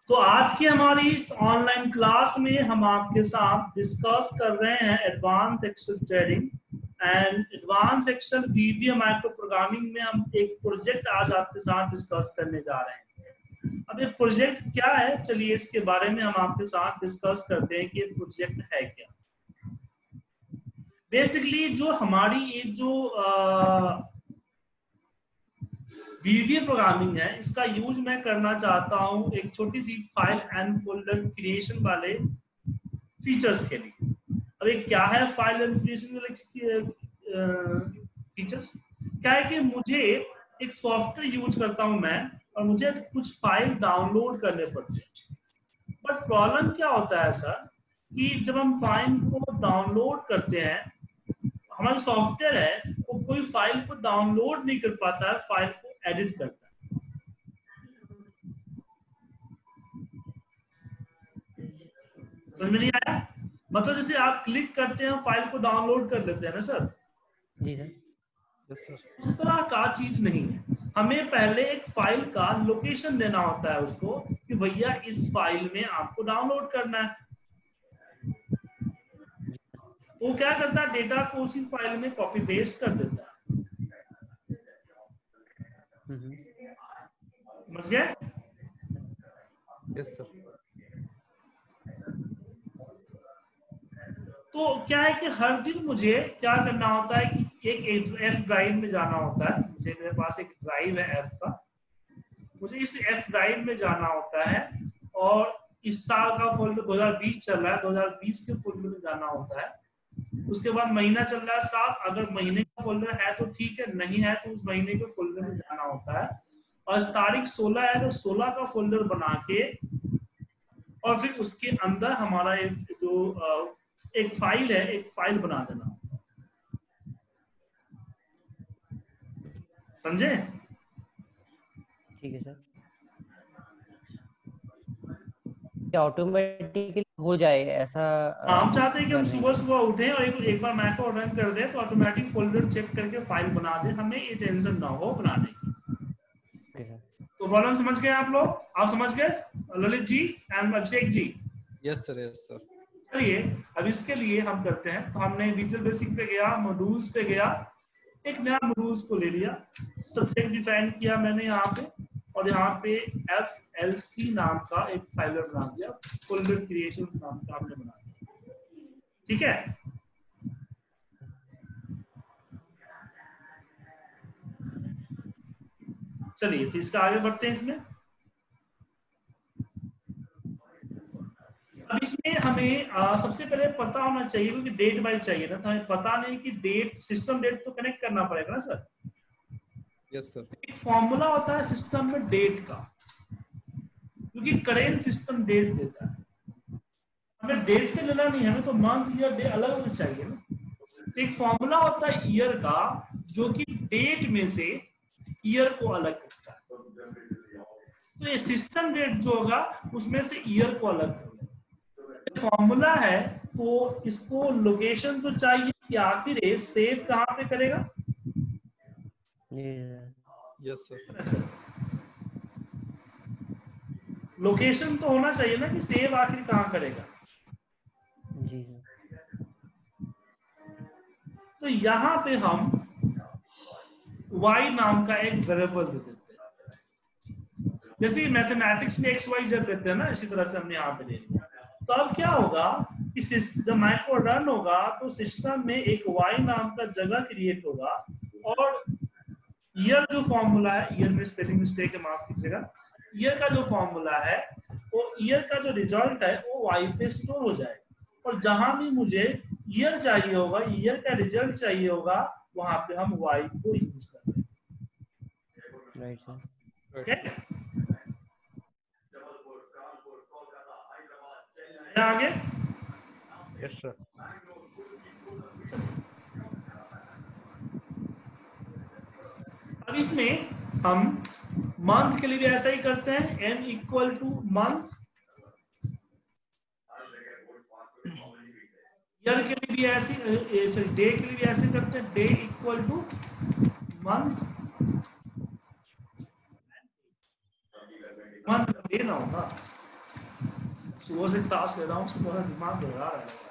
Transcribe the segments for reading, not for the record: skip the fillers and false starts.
तो आज की हमारी इस ऑनलाइन क्लास में हम आपके साथ डिस्कस कर रहे हैं advance Excel trading and advance Excel VBA micro programming में हम एक प्रोजेक्ट आज आपके साथ डिस्कस करने जा रहे हैं। अब ये प्रोजेक्ट क्या है, चलिए इसके बारे में हम आपके साथ डिस्कस करते हैं कि ये प्रोजेक्ट है क्या। बेसिकली जो हमारी एक जो वीबीए प्रोग्रामिंग है, इसका यूज मैं करना चाहता हूं एक छोटी सी फाइल एंड फोल्डर क्रिएशन वाले फीचर्स के लिए। अब ये क्या है फाइल एंड क्रिएशन वाले फीचर्स? क्या है कि मुझे एक सॉफ्टवेयर यूज करता हूं मैं, और मुझे कुछ फाइल डाउनलोड करने पड़ते हैं। बट प्रॉब्लम क्या होता है सर कि जब हम फाइल को डाउनलोड करते हैं, हमारा सॉफ्टवेयर है वो कोई फाइल को डाउनलोड नहीं कर पाता है, फाइल को एडिट करता है। समझ में नहीं आया? मतलब जैसे आप क्लिक करते हैं फाइल को डाउनलोड कर लेते हैं ना सर। जी सर। उस तरह का चीज नहीं है। हमें पहले एक फाइल का लोकेशन देना होता है उसको कि भैया इस फाइल में आपको डाउनलोड करना है। वो क्या करता है, डेटा को उसी फाइल में कॉपी पेस्ट कर देता है। समझ गए? Yes sir. तो क्या है कि हर दिन मुझे क्या करना होता है कि एक एफ ड्राइव में जाना होता है। मुझे मेरे पास एक ड्राइव है एफ का, मुझे इस एफ ड्राइव में जाना होता है और इस साल का फोल्डर 2020 चल रहा है, 2020 के फोल्डर में जाना होता है। उसके बाद महीना चल रहा है 7, अगर महीने का फोल्डर है तो ठीक है, नहीं है तो उस महीने के फोल्डर में जाना होता है। और तारीख 16 है तो 16 का फोल्डर बना के और फिर उसके अंदर हमारा एक फाइल है, एक फाइल बना देना। समझे? ठीक है सर। क्या ऑटोमेटिकली हो जाए ऐसा? हम चाहते हैं कि हम सुबह सुबह उठें और एक बार मैक को रन कर दें तो ऑटोमेटिक फोल्डर चेक करके फाइल बना दें, हमें ये टेंशन ना हो बनाने की। तो प्रॉब्लम समझ गए आप लोग? आप समझ गए Lalit ji and Abhishek ji? Yes sir, yes sir. चलिए अब इसके लिए हम करते हैं। तो हमने विजुअल बेसिक पे गया, मॉड्यूल्स पे गया, एक नया मॉड्यूल्स को ले लिया, सब्जेक्ट डिफाइन किया मैंने यहाँ पे, और यहाँ पे FLC नाम का एक फाइलर बना दिया, फोल्डर क्रिएशन नाम का हमने बना दिया। ठीक है? चलिए तो इसका आगे बढ़ते हैं। इसमें अब इसमें हमें सबसे पहले पता होना चाहिए, क्योंकि डेट वाइज चाहिए ना, तो हमें पता नहीं कि डेट, सिस्टम डेट तो कनेक्ट करना पड़ेगा ना सर। Yes sir. एक फॉर्मूला होता है सिस्टम में डेट का, क्योंकि करेंट सिस्टम डेट देता है। हमें डेट से लेना नहीं है, हमें तो मंथ ईयर डे अलग अलग चाहिए ना। तो एक फॉर्मूला होता है ईयर का, जो कि डेट में से ईयर को अलग करता है। तो ये सिस्टम डेट जो होगा उसमें से ईयर को अलग करता है। फॉर्मूला है तो इसको लोकेशन तो चाहिए कि आखिर ये सेव कहां पे करेगा। Yes sir. लोकेशन तो होना चाहिए ना कि सेव आखिर कहां करेगा। जी। तो यहां पे हम y नाम का एक वेरिएबल दे देते हैं, जैसे मैथमेटिक्स में x y जब देते हैं ना, इसी तरह से हमने यहाँ पे ले लिया। तो अब क्या होगा कि जब माइक्रो रन होगा तो सिस्टम में एक y नाम का जगह क्रिएट होगा, और ईयर जो फॉर्मूला है, ईयर में स्पेलिंग मिस्टेक है माफ कीजिएगा, ईयर का जो फॉर्मूला है वो ईयर का जो रिजल्ट है वो y पे स्टोर हो जाएगा। और जहां भी मुझे ईयर चाहिए होगा, ईयर का रिजल्ट चाहिए होगा, वहां पे हम y को यूज करेंगे। Right sir. ओके, आगे। Yes sir. अब इसमें हम मंथ के लिए भी ऐसा ही करते हैं, n equal to month. Year के लिए भी ऐसे, सॉरी डे के लिए भी ऐसे करते हैं, day equal to month. Month day ना होगा, सुबह से क्लास ले रहा हूँ, उससे थोड़ा दिमाग लगा रहा है।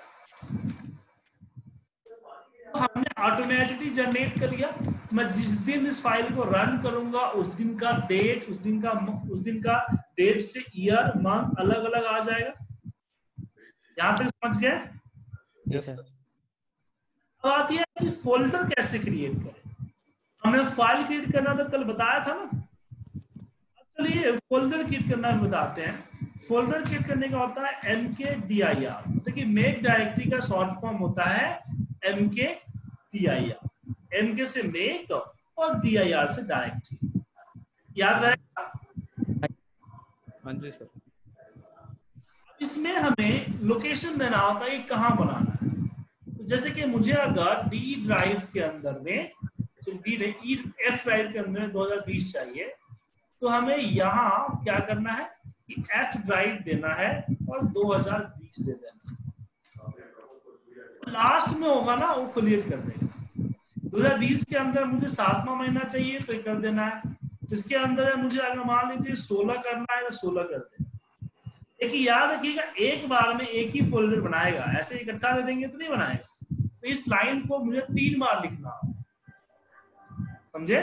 तो हमने ऑटोमेटिकली जनरेट कर लिया। मैं जिस दिन इस फाइल को रन करूंगा उस दिन का डेट, उस दिन का डेट से ईयर मंथ अलग अलग आ जाएगा। यहां तक समझ गए? जी सर। अब आती है कि फोल्डर कैसे क्रिएट करें। हमने फाइल क्रिएट करना तो कल बताया था ना। चलिए फोल्डर क्रिएट करना बताते हैं। फोल्डर क्रिएट करने का होता है mkdir। देखिए मेक डायरेक्टरी का शॉर्ट फॉर्म होता है mkdir। mk से मेक और dir से डायरेक्टरी, याद रहेगा। हाँ जी सर। इसमें हमें लोकेशन देना होता है कि कहाँ बनाना है। तो जैसे कि मुझे अगर डी ड्राइव के अंदर में, एफ ड्राइव के अंदर में 2020 चाहिए, तो हमें यहाँ क्या करना है कि एफ ड्राइव देना है और 2020 दे देना। लास्ट में होगा ना वो क्लियर कर देगा। 2020 के अंदर मुझे 7वां महीना चाहिए तो ये कर देना है। इसके अंदर मुझे अगर मान लीजिए 16 करना है तो 16 कर देना। देखिए याद रखिएगा एक बार में एक ही फोल्डर बनाएगा, ऐसे इकट्ठा दे देंगे तो नहीं बनाएगा। तो इस लाइन को मुझे 3 बार लिखना होगा, समझे?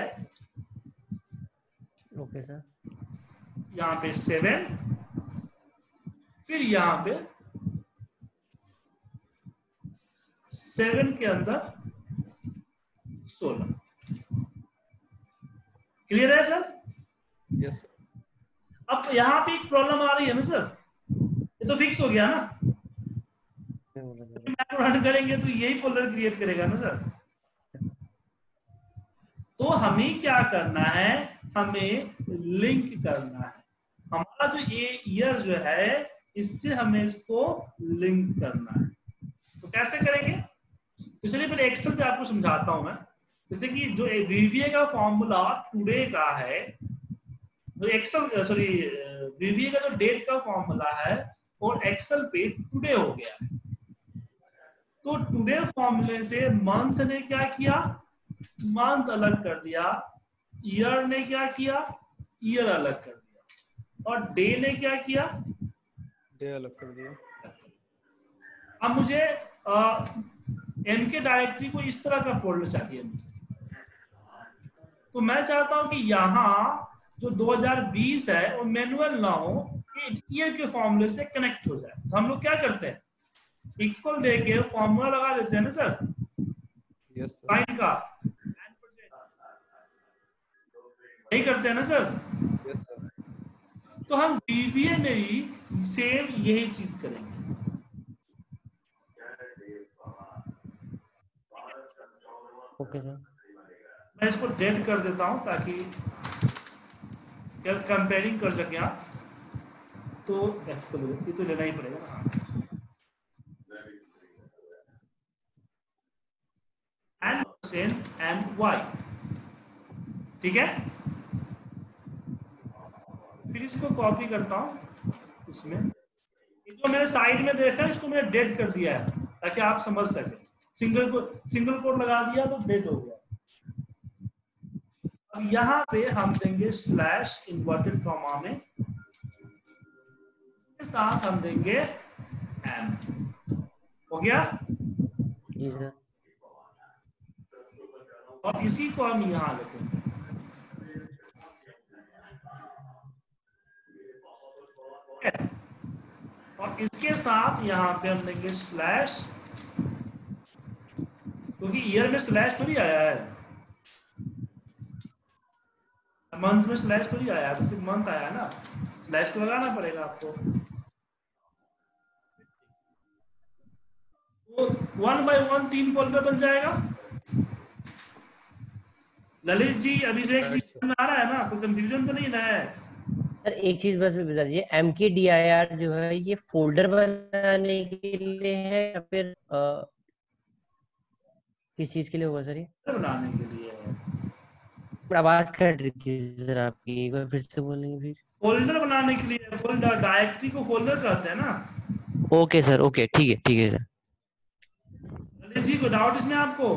Okay sir. यहाँ पे 7, फिर यहाँ पे 7 के अंदर 16। क्लियर है सर? Yes sir. अब यहाँ पे एक प्रॉब्लम आ रही है ना सर, ये तो फिक्स हो गया ना, मैप रन करेंगे तो यही फोल्डर क्रिएट करेगा ना सर। तो हमें क्या करना है, हमें लिंक करना है। हमारा जो ये ईयर जो है इससे हमें इसको लिंक करना है। तो कैसे करेंगे? तो चलिए पहले एक्सेल पे आपको समझाता हूं मैं। जैसे कि जो वीवीए का फॉर्मूला टुडे का है, जो एक्सेल सॉरी वीवीए का जो डेट का फॉर्मूला है और एक्सेल पे टुडे हो गया है। तो टुडे फॉर्मूले से मंथ ने क्या किया, मंथ अलग कर दिया, ईयर ने क्या किया, ईयर अलग कर दिया, और डे ने क्या किया, डे अलग कर दिया। अब मुझे एमके डायरेक्टरी को इस तरह का फोल्डर चाहिए। तो मैं चाहता हूं कि यहाँ जो 2020 है वो मैनुअल ना हो, ईयर के फॉर्मूले से कनेक्ट हो जाए। तो हम लोग क्या करते हैं, इक्वल देके फॉर्मूला लगा देते हैं ना सर, यस सर। लाइन का नहीं करते हैं ना सर। Yes sir. तो हम वीवीए में भी सेम यही चीज करेंगे। Okay sir. मैं इसको डेट कर देता हूं ताकि कंपेयरिंग कर सके आप। तो एफ को ये तो लेना ही पड़ेगा। एंड वाई, ठीक है। फिर इसको कॉपी करता हूं इसमें, जो मैंने साइड में देखा इसको मैंने डेट कर दिया है ताकि आप समझ सके। सिंगल कोड लगा दिया तो डेट हो गया। अब यहां पे हम देंगे स्लैश इन्वर्टेड कॉमा में, के साथ हम देंगे एम। हो गया? जी सर। और इसी को हम यहां लिखेंगे। और इसके साथ यहां पे हम देंगे स्लैश, क्योंकि ईयर में स्लैश थोड़ी आया है, मंथ में स्लैश थोड़ी आया है, तो सिर्फ मंथ आया है ना, स्लैश तो लगाना पड़ेगा आपको। तो 1 बाय 1 3 फोल्डर बन जाएगा। ललित जी, अभिषेक जी, आ रहा है ना? कोई कंफ्यूजन तो नहीं ना है? सर एक चीज बस बता दीजिए, mkdir जो है ये फोल्डर बनाने के लिए है या फिर किस चीज के लिए होगा सर? ये बनाने के लिए है। आवाज कट रही थी सर आपकी, एक बार फिर से बोलेंगे फिर? फोल्डर बनाने के लिए, फोल्डर डायरेक्टरी को फोल्डर कहते हैं ना। ओके सर, ओके, ठीक है सर। ललित जी, को डाउट इसमें आपको?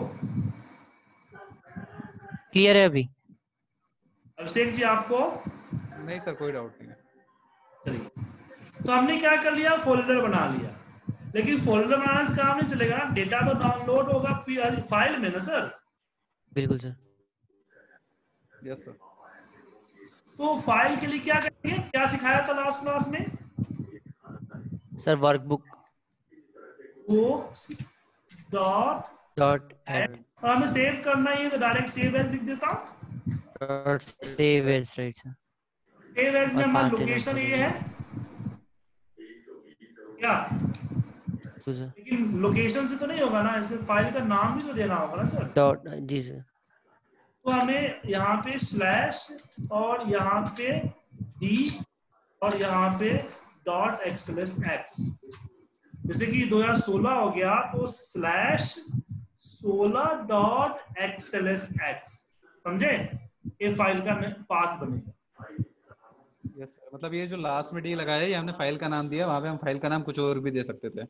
क्लियर है अभी? अभिषेक जी आपको? नहीं सर, कोई डाउट नहीं है। चलिए, तो हमने क्या कर लिया, फोल्डर बना लिया, लेकिन फोल्डर बनाने से काम नहीं चलेगा, डेटा तो डाउनलोड होगा फाइल में ना सर। बिल्कुल सर। Yes sir. तो फाइल के लिए क्या करेंगे, क्या सिखाया था लास्ट क्लास में, sir workbook books dot add, और हमें सेव करना ही है तो डायरेक्ट सेव एज लिख देता हूँ। Dot save as, right sir. Save as में और हमारा 5 लोकेशन ये है क्या, सर लेकिन लोकेशन से तो नहीं होगा ना, इसमें फाइल का नाम भी तो देना होगा ना सर। डॉट, जी सर। तो हमें यहाँ पे स्लैश और यहाँ पे डी और यहाँ पे डॉट XLSX, जैसे कि 2016 हो गया तो स्लैश 16.XLSX, समझे, ये फाइल का पाथ बनेगा। यस सर, मतलब ये जो लास्ट में डी लगाया है ये हमने फाइल का नाम दिया, वहाँ पे हम फाइल का नाम कुछ और भी दे सकते थे।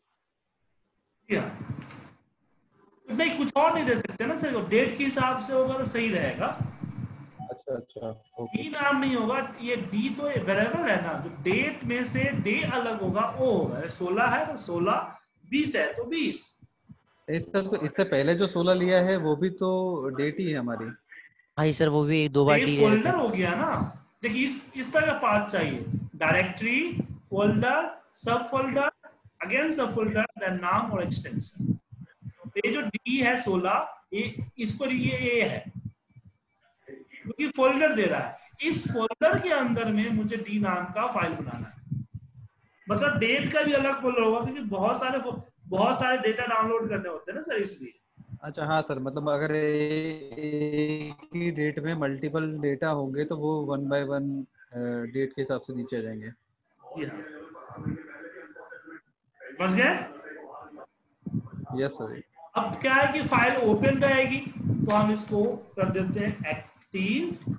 नहीं, कुछ और नहीं दे सकते ना सर, डेट के हिसाब से होगा तो सही रहेगा। अच्छा अच्छा, ओके। डी नाम नहीं होगा, ये डी तो वेरिएबल है ना, जो डेट में से डे अलग होगा वो होगा, 16 है तो 16, 20 है तो 20। इस सर, तो इससे पहले जो 16 लिया है वो भी तो डेट ही है हमारी। हाँ सर, वो भी 2 बार ये डी फोल्डर रहता हो गया ना, देखिए इस तरह का पाथ चाहिए, directory, folder, sub folder, again sub folder, then नाम और एक्सटेंशन। ये जो डी है 16, ये इसको ये ए है क्योंकि फोल्डर दे रहा है, इस फोल्डर के अंदर में मुझे डी नाम का फाइल बनाना है, मतलब डेट का भी अलग फोल्डर होगा क्योंकि बहुत सारे डेटा डाउनलोड करने होते हैं ना सर, इसलिए। अच्छा हाँ सर, मतलब अगर एक ही डेट में मल्टीपल डेटा होंगे तो वो 1 बाय 1 डेट के हिसाब से नीचे आ जाएंगे। समझ गए? Yes sir. अब क्या है कि फाइल ओपन रहेगी तो हम इसको कर देते हैं active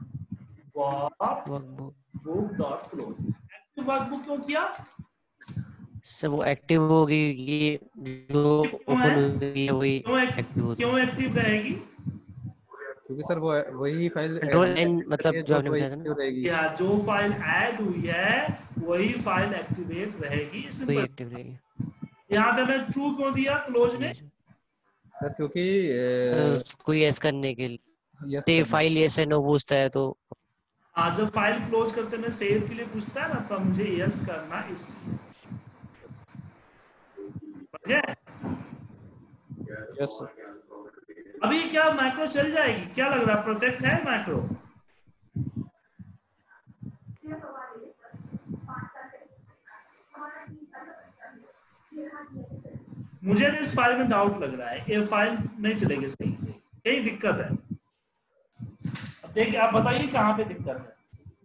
workbook dot close. Active workbook क्यों किया सर? वो एक्टिव होगी कि जो ओपन हुई है वही एक्टिव होती है। क्यों एक्टिव रहेगी? क्योंकि सर वो वही फाइल कंट्रोल एन, मतलब जो आपने वही बताया था ना, रहेगी। या जो फाइल ऐड हुई है वही फाइल एक्टिवेट रहेगी, वही एक्टिव रहेगी। यहाँ पे मैं ट्रू क्यों दिया क्लोज में? सर क्योंकि सर कोई यस करने के लिए, यस फाइल यस है नो पूछता है तो हाँ, जब फाइल क्लोज करते हैं सेव के लिए पूछता है ना, तब मुझे यस करना इसलिए। Yes sir. अभी क्या मैक्रो चल जाएगी, क्या लग रहा है, प्रोजेक्ट है मैक्रो? मुझे तो इस फाइल में डाउट लग रहा है, ये फाइल नहीं चलेगी सही से, कहीं दिक्कत है। अब देखिए, आप बताइए कहाँ पे दिक्कत है।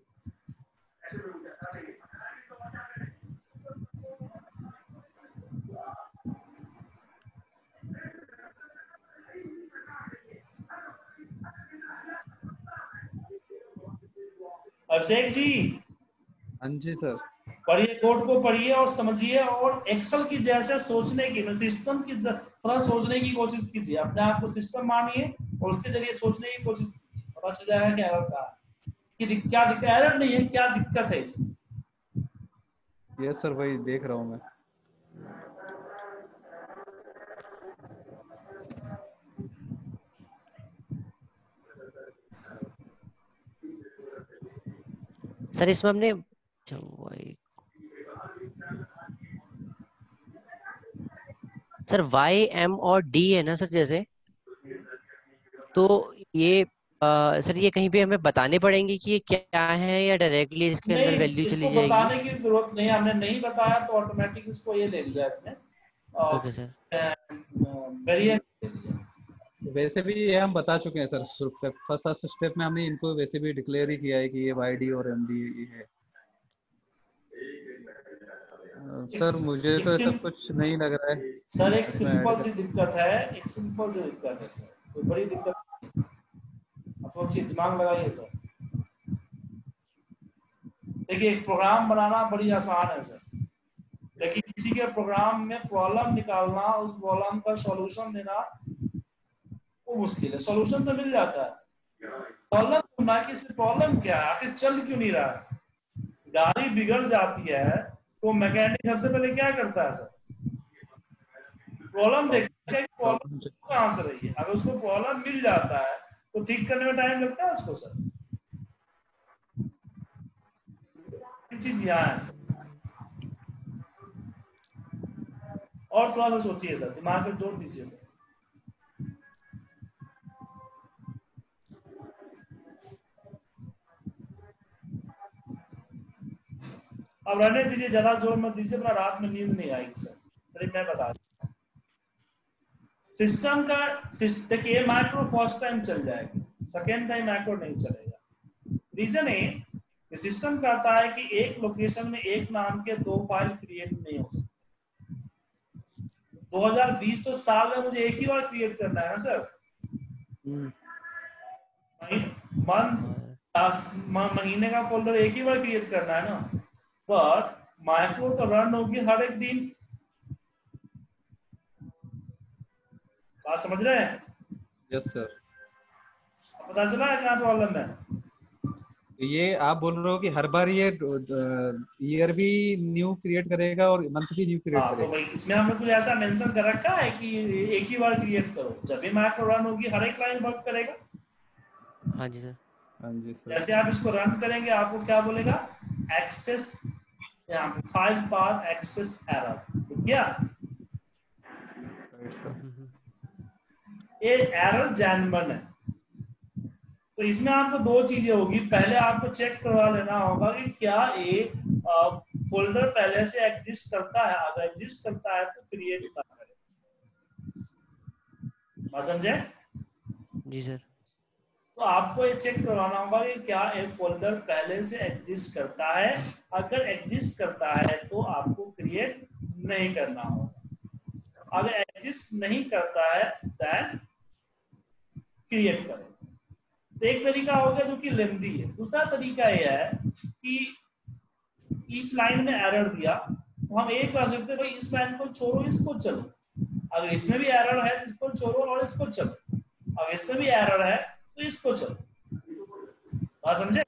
अभिषेक जी, हाँ जी सर। पढ़िए, कोड को पढ़िए और समझिए, और एक्सेल की जैसे सोचने की, सिस्टम की तरह सोचने की कोशिश कीजिए, अपने आप को सिस्टम मानिए और उसके जरिए सोचने की कोशिश कीजिए, पता चल जाएगा क्या एरर का कि क्या एरर नहीं है, क्या दिक्कत है इसमें। यस सर, वही देख रहा हूँ मैं। सर इसमें हमने सर वाई एम और डी है ना सर, जैसे तो ये सर ये कहीं पे हमें बताने पड़ेंगे कि ये क्या है या डायरेक्टली इसके अंदर नहीं, वैल्यू इसको चली जाएगी? बताने की जरूरत नहीं, हमने नहीं बताया तो ऑटोमेटिक इसको ये ले लिया इसने, ओके सर। वेरिएंट। वैसे भी ये हम बता चुके हैं सर, फर्स्ट स्टेप में हमने इनको वैसे भी डिक्लेयर ही किया है कि ये वाईडी और एमडी है। सर मुझे तो ऐसा कुछ नहीं लग रहा है सर एक इसमें सिंपल ऐड सी दिक्कत है, एक सिंपल सी दिक्कत है सर, कोई बड़ी दिक्कत नहीं, आप सोचिए, दिमाग लगाइए सर। देखिए, एक प्रोग्राम बनाना बड़ी आसान है सर, लेकिन किसी के प्रोग्राम में प्रॉब्लम निकालना, उस प्रॉब्लम का सॉल्यूशन देना वो मुश्किल है। सॉल्यूशन तो मिल जाता है, प्रॉब्लम ढूंढना कि इसमें प्रॉब्लम क्या है, आखिर चल क्यों नहीं रहा है। गाड़ी बिगड़ जाती है तो मैकेनिक सबसे पहले क्या करता है सर, प्रॉब्लम देखता है कि प्रॉब्लम कहाँ से रही है। अगर उसको प्रॉब्लम मिल जाता है तो ठीक करने में टाइम लगता है उसको सर। चीज यहाँ है सर, और थोड़ा सा सोचिए सर, दिमाग में जोर दीजिए सर। अब रहने दीजिए, ज्यादा जोर मत दीजिए, अपना रात में नींद नहीं आएगी सर। चलिए मैं बता दूं सिस्टम का। देखिए मैक्रो फर्स्ट टाइम चल जाएगा, सेकेंड टाइम मैक्रो नहीं चलेगा। रीजन है कि सिस्टम कहता है कि एक लोकेशन में एक नाम के दो फाइल क्रिएट नहीं हो सकते। 2020 तो साल में मुझे एक ही बार क्रिएट करना है ना सर। मंथ महीने का फोल्डर एक ही बार क्रिएट करना है ना, पर माइक्रो तो रन होगी हर एक दिन। बात समझ रहे हैं? Yes sir. पता चला है क्या प्रॉब्लम है? ये आप बोल रहे हो कि हर बार ये ईयर भी न्यू क्रिएट करेगा और मंथ भी न्यू क्रिएट तो करेगा। भाई इसमें हमने कुछ ऐसा मेंशन कर रखा है कि एक ही बार क्रिएट करो, जब भी मैक्रो रन होगी हर एक लाइन वर्क करेगा। हाँ जी सर। हाँ जी सर। जैसे आप इसको रन करेंगे आपको क्या बोलेगा, एक्सेस, यहाँ पे फाइल पाथ एक्सेस एरर, ठीक क्या? ये एरर जेन्युइन है। तो इसमें आपको दो चीजें होगी, पहले आपको चेक करवा लेना होगा कि क्या ये फोल्डर पहले से एग्जिस्ट करता है। अगर एग्जिस्ट करता है तो क्रिएट ना करें। बात समझे? जी सर। तो आपको ये चेक करवाना होगा कि क्या एक फोल्डर पहले से एग्जिस्ट करता है। अगर एग्जिस्ट करता है तो आपको क्रिएट नहीं करना होगा। अगर एग्जिस्ट नहीं करता है देन क्रिएट करें। तो एक तरीका हो गया जो कि लेंदी है। दूसरा तरीका यह है कि इस लाइन में एरर दिया तो हम एक कर सकते हैं भाई इस लाइन को छोड़ो इसको चलो। अगर इसमें भी एरर है तो इसको छोड़ो और इसको चलो। अगर इसमें भी एरर है तो इसको चलो। बात समझे?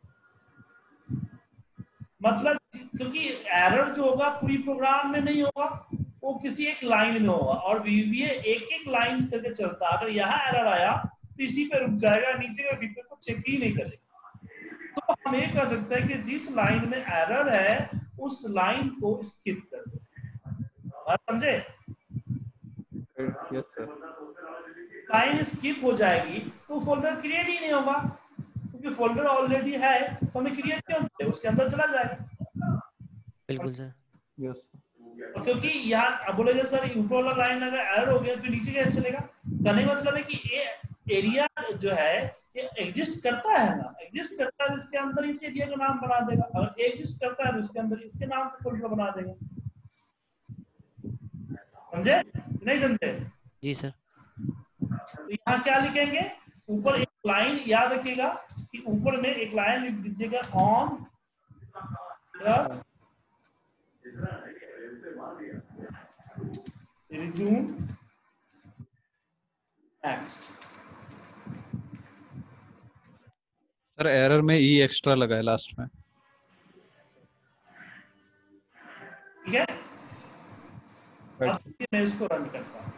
मतलब क्योंकि एरर जो होगा पूरी प्रोग्राम में नहीं होगा, वो किसी एक लाइन में होगा और वीवीए एक एक लाइन करके चलता है। अगर यहाँ एरर आया तो इसी पे रुक जाएगा, नीचे के फीचर को चेक ही नहीं करेगा। तो हम ये कर सकते हैं कि जिस लाइन में एरर है उस लाइन को स्किप कर दो। बात समझे? Yes sir. लाइन स्किप हो जाएगी तो फोल्डर क्रिएट ही नहीं होगा, क्योंकि फोल्डर ऑलरेडी है तो हमें क्रिएट क्यों करें, उसके अंदर चला जाएगा। बिल्कुल सर। यस। क्योंकि यहाँ बोलेगा सर ऊपर वाला लाइन अगर एरर हो गया फिर नीचे कैसे चलेगा? कहने का मतलब है कि ये एरिया जो है ये एग्जिस्ट करता है ना, एग्जिस्ट करता है इसके अंदर इस एरिया का नाम बना देगा। अगर एग्जिस्ट करता है तो इसके अंदर इसके नाम से फोल्डर बना देगा। समझे नहीं समझे? जी सर। तो यहाँ क्या लिखेंगे, ऊपर एक लाइन याद रखिएगा कि ऊपर में एक लाइन लिख दीजिएगा on resume next. Sir error में ई एक्स्ट्रा लगा है लास्ट में। ठीक है, अब मैं इसको रन करता हूँ।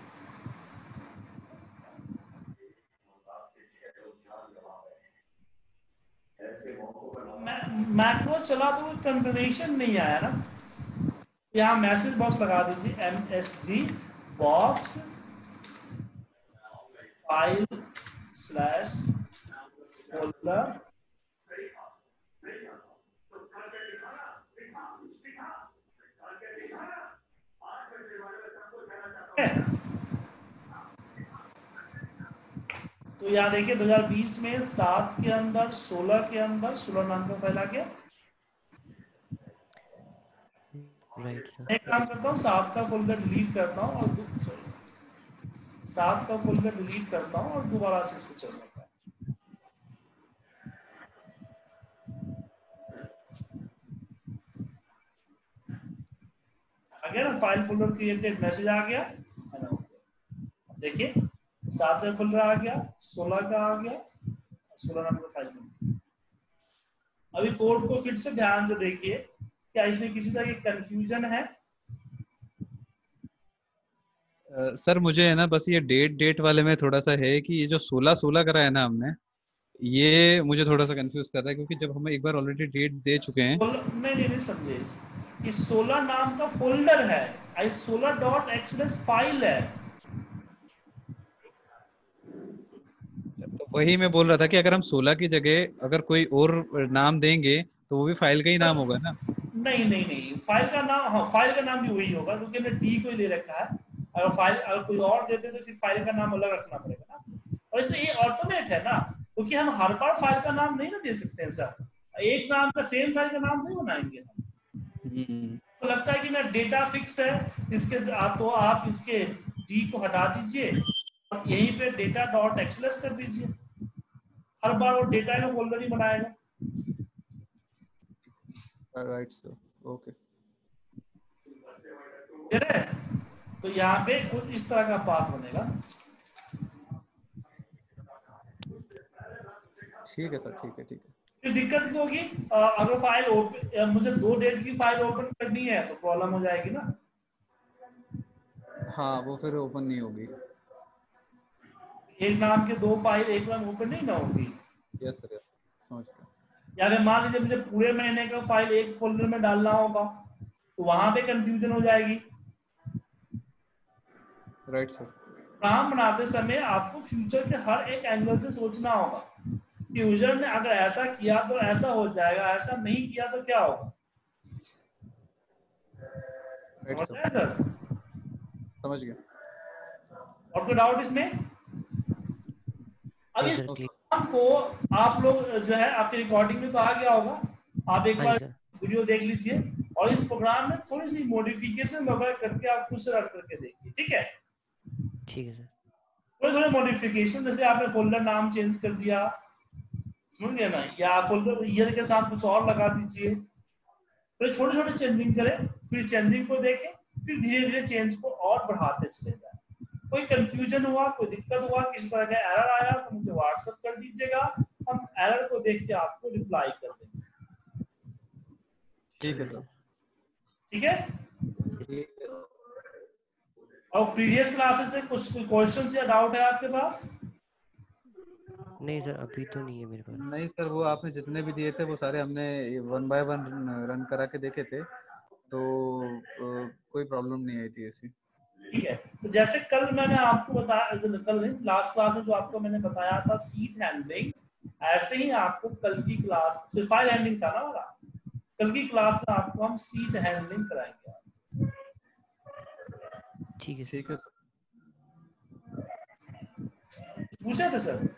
मैक्रो चला तो कंफर्मेशन नहीं आया ना। यहाँ मैसेज बॉक्स लगा दीजिए MSG box file slash folder तो यहाँ देखिए 2020 में 7 के अंदर 16 के अंदर 16 नाम का फैला गया। Right sir. एक काम करता हूँ 7 का फोल्डर डिलीट करता हूँ और 7 का फोल्डर डिलीट करता हूँ और दोबारा से इसको चल रहा है। अगर फाइल फोल्डर क्रिएटेड मैसेज आ गया, देखिए 7 का फोल्डर आ गया, 16 का आ गया, 16 नंबर फाइल। अभी कोड को फिर से ध्यान से देखिए, क्या इसमें किसी तरह की कंफ्यूजन है? सर मुझे है ना बस ये डेट वाले में थोड़ा सा है कि ये जो 16 करा है ना हमने, ये मुझे थोड़ा सा कंफ्यूज कर रहा है, क्योंकि जब हमें एक बार ऑलरेडी डेट दे चुके हैं। नहीं समझे कि 16 नाम का फोल्डर है, आई 16.xls फाइल है। तो वही मैं बोल रहा था कि अगर हम 16 की जगह अगर कोई और नाम देंगे तो वो भी फाइल का ही नाम होगा ना। नहीं, फाइल का नाम, हाँ फाइल का नाम भी वही होगा, क्योंकि हमने डी को ही ले रखा है। अगर फाइल अगर कोई और देते तो फिर फाइल का नाम अलग रखना पड़ेगा ना। और इससे ये ऑटोमेट है ना, क्योंकि हम हर बार फाइल का नाम नहीं ना दे सकते हैं सर, एक नाम का सेम फाइल का नाम नहीं बनाएंगे हम। तो लगता है कि मैं डेटा फिक्स है इसके, तो आप इसके डी को हटा दीजिए और यहीं पे डेटा डॉट एक्सएलएस कर दीजिए, हर बार वो डेटा का फोल्डर ही बनाएगा। Right sir, okay. तो यहाँ पे कुछ इस तरह का पाथ बनेगा। ठीक है सर, ठीक है, ठीक है। फिर दिक्कत क्या होगी, अगर फाइल ओपन, मुझे 2 डेट की फाइल ओपन करनी है तो प्रॉब्लम हो जाएगी ना। हाँ, वो फिर ओपन नहीं होगी। एक नाम के 2 फाइल एक बार ओपन नहीं ना होगी। यस सर, यस, समझ गया। या फिर मान लीजिए मुझे पूरे महीने का फाइल एक फोल्डर में डालना होगा तो वहां पे कंफ्यूजन हो जाएगी। Right sir. काम बनाते समय आपको फ्यूचर के हर एक एंगल से सोचना होगा कि यूजर ने अगर ऐसा किया तो ऐसा हो जाएगा, ऐसा नहीं किया तो क्या होगा। राइट समझ सर? समझ गया। और कोई डाउट इसमें? अब इस प्रोग्राम को आप लोग जो है आपकी रिकॉर्डिंग में तो आ गया होगा, आप एक बार वीडियो देख लीजिए और इस प्रोग्राम में थोड़ी सी मॉडिफिकेशन वगैरह करके आप खुद से रन करके देखिए। ठीक है? ठीक है सर। थोड़े मॉडिफिकेशन, जैसे आपने फोल्डर नाम चेंज कर दिया, समझ गया ना, या फोल्डर ईयर के साथ कुछ और लगा दीजिए। तो छोटे छोटे चेंजिंग करें, फिर चेंजिंग को देखें, फिर धीरे धीरे चेंज को और बढ़ाते चले जाए। कोई कंफ्यूजन हुआ, कोई दिक्कत हुआ, किसी तरह का एरर आया तो मुझे व्हाट्सएप कर दीजिएगा, हम एरर को देख के आपको रिप्लाई कर देंगे। ठीक है सर। ठीक है? और प्रीवियस क्लासेस से कुछ क्वेश्चंस या डाउट है आपके पास? नहीं सर, अभी तो नहीं है मेरे पास। नहीं सर, वो आपने जितने भी दिए थे वो सारे हमने 1 बाय 1 रन करा के देखे थे, तो कोई प्रॉब्लम नहीं आई थी ऐसी। ठीक है, तो जैसे कल मैंने आपको बताया, कल नहीं लास्ट क्लास में जो आपको मैंने बताया था सीट हैंडलिंग, ऐसे ही आपको कल की क्लास फाइल हैंडलिंग था ना वाला, कल की क्लास में आपको हम सीट हैंडलिंग कराएंगे। ठीक है, ठीक है। पूछे थे सर?